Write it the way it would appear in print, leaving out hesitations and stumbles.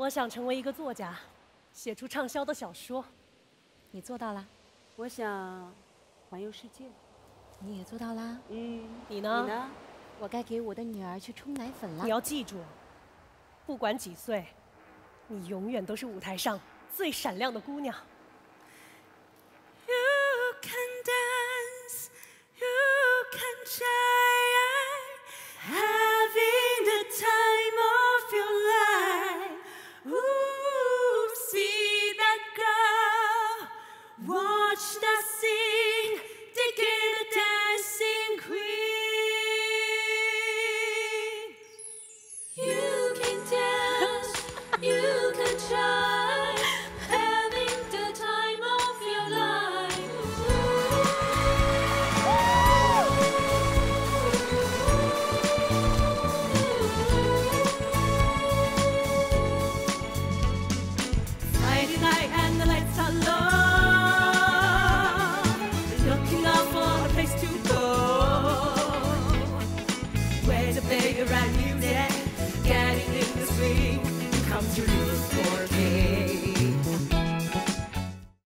我想成为一个作家，写出畅销的小说。 你做到了？ 我想环游世界。 你也做到啦？ 你呢？ 你呢？ 我该给我的女儿去冲奶粉了。 你要记住，不管几岁，你永远都是舞台上最闪亮的姑娘。